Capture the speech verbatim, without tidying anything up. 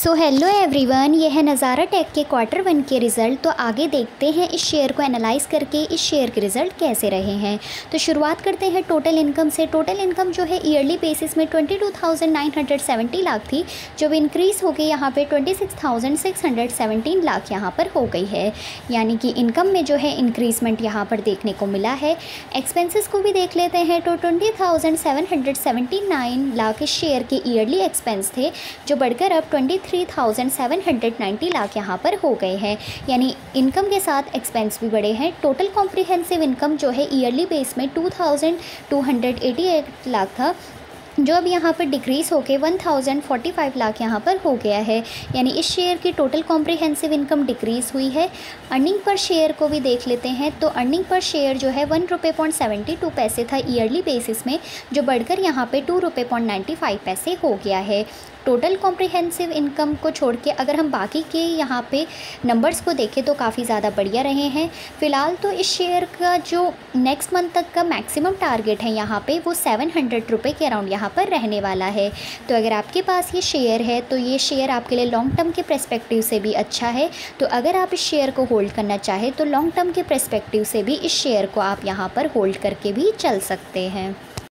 So hello everyone, ये है नज़ारा टेक के क्वार्टर वन के रिज़ल्ट। तो आगे देखते हैं इस शेयर को एनालाइज़ करके इस शेयर के रिज़ल्ट कैसे रहे हैं। तो शुरुआत करते हैं टोटल इनकम से। टोटल इनकम जो है ईयरली बेसिस में twenty two thousand nine hundred seventy lakh थी, जो भी इंक्रीज़ हो गई यहाँ पे twenty six thousand six hundred seventeen lakh यहाँ पर हो गई है। यानी कि इनकम में जो है इंक्रीज़मेंट यहाँ पर देखने को मिला है। एक्सपेंसेस को भी देख लेते हैं तो twenty thousand seven hundred seventy nine lakh इस शेयर के ईयरली एक्सपेंस थे, जो बढ़कर अब twenty three thousand seven hundred ninety lakh यहाँ पर हो गए हैं। यानी इनकम के साथ एक्सपेंस भी बढ़े हैं। टोटल कॉम्प्रिहेंसिव इनकम जो है ईयरली बेस में two thousand two hundred eighty eight lakh था, जो अब यहाँ पर डिक्रीज़ होकर one thousand forty five lakh यहाँ पर हो गया है। यानी इस शेयर की टोटल कॉम्प्रिहेंसिव इनकम डिक्रीज़ हुई है। अर्निंग पर शेयर को भी देख लेते हैं तो अर्निंग पर शेयर जो है वन रुपये पॉइंट सेवेंटी टू पैसे था ईयरली बेसिस में, जो बढ़कर यहाँ पे टू रुपये पॉइंट नाइन्टी फाइव पैसे हो गया है। टोटल कॉम्प्रिहेंसिव इनकम को छोड़ के अगर हम बाकी के यहाँ पे नंबर्स को देखें तो काफ़ी ज़्यादा बढ़िया रहे हैं। फ़िलहाल तो इस शेयर का जो नेक्स्ट मंथ तक का मैक्सिमम टारगेट है यहाँ पे वो सेवन हंड्रेड रुपये के अराउंड यहाँ पर रहने वाला है। तो अगर आपके पास ये शेयर है तो ये शेयर आपके लिए लॉन्ग टर्म के पर्सपेक्टिव से भी अच्छा है। तो अगर आप इस शेयर को होल्ड करना चाहें तो लॉन्ग टर्म के पर्सपेक्टिव से भी इस शेयर को आप यहाँ पर होल्ड करके भी चल सकते हैं।